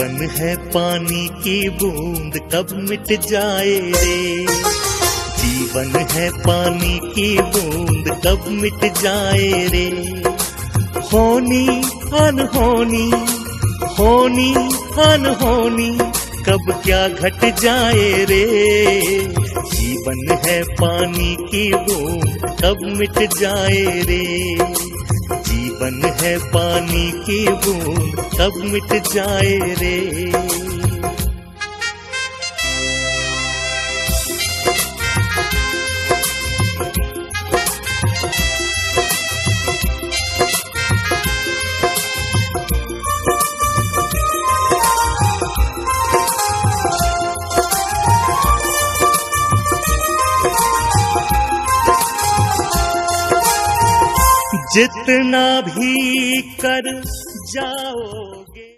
जीवन है पानी की बूंद कब मिट जाए रे। जीवन है पानी की बूंद कब मिट जाए रे। होनी अनहोनी, होनी अनहोनी कब क्या घट जाए रे। जीवन है पानी की बूंद कब मिट जाए रे। जीवन है पानी की बूंद कब मिट जाए रे। जितना भी कर जाओगे